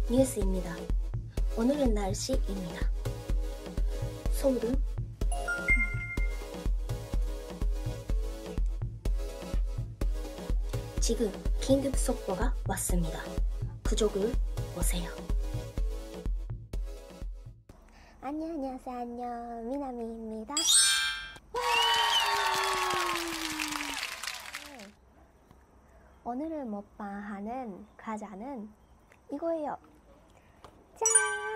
뉴스입니다. 오늘은 날씨입니다. 서울은 지금 긴급 속보가 왔습니다. 그쪽을 보세요. 안녕하세요. 안녕. 미나미입니다. 오늘을 먹방하는 과자는 이거예요. 짠!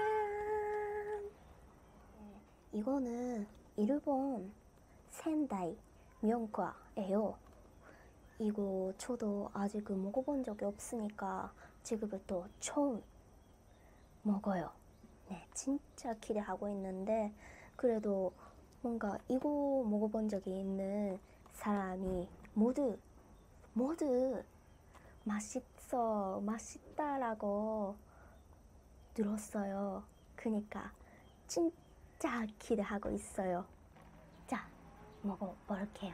이거는 일본 센다이 면과예요. 이거 저도 아직 먹어본 적이 없으니까 지금부터 처음 먹어요. 네, 진짜 기대하고 있는데 그래도 뭔가 이거 먹어본 적이 있는 사람이 모두 맛있다라고 들었어요. 그니까 진짜 기대하고 있어요. 자, 먹어볼게요.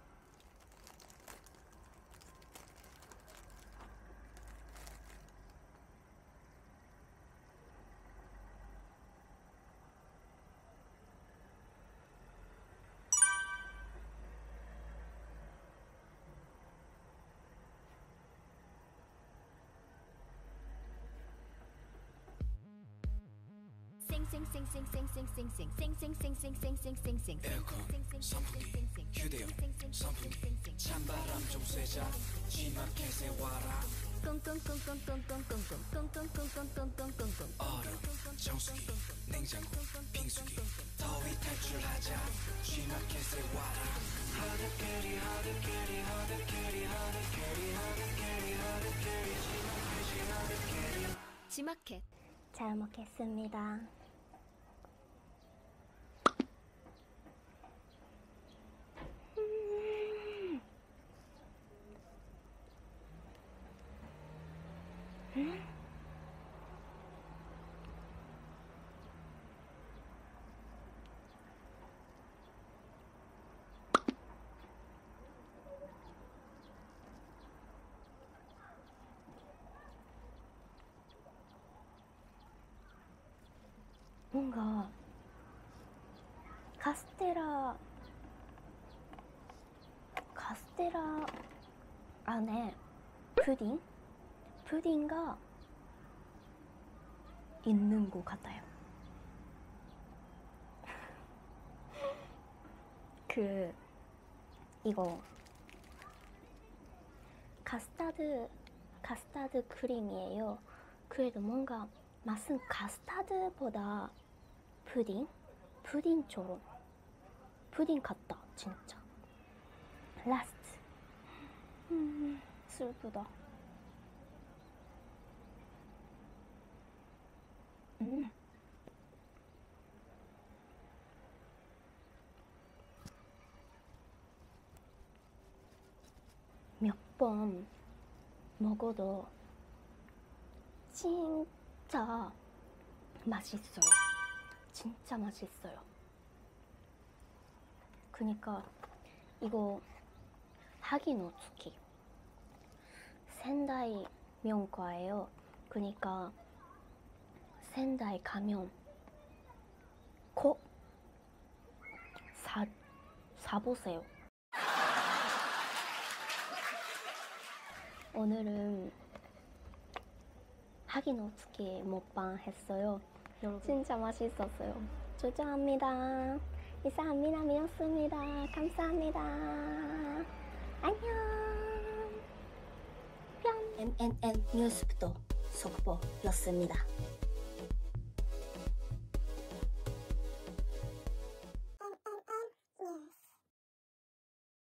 휴대용 선풍기 찬바람 좀 쐬자 G마켓에 와라 얼음 정수기 냉장고 빙수기 더위 탈출하자 G마켓에 와라 하드캐리 G마켓 잘 먹겠습니다. 뭔가 카스테라 안에 푸딩가 있는 것 같아요. 이거 카스타드 크림이에요. 그래도 뭔가 맛은 카스타드보다 푸딩처럼 푸딩 같다 진짜. 라스트 슬프다. 몇 번 먹어도 진짜 맛있어요. 진짜 맛있어요. 그니까 이거 하기노츠키 센다이 면과예요. 그니까 센다이 가면 꼭 사보세요. 오늘은 하기노츠키 먹방 했어요. 여러분 진짜 맛있었어요. 조정합니다. 이상 미나미였습니다. 감사합니다. 안녕. 뿅. NNN 뉴스부터 속보였습니다.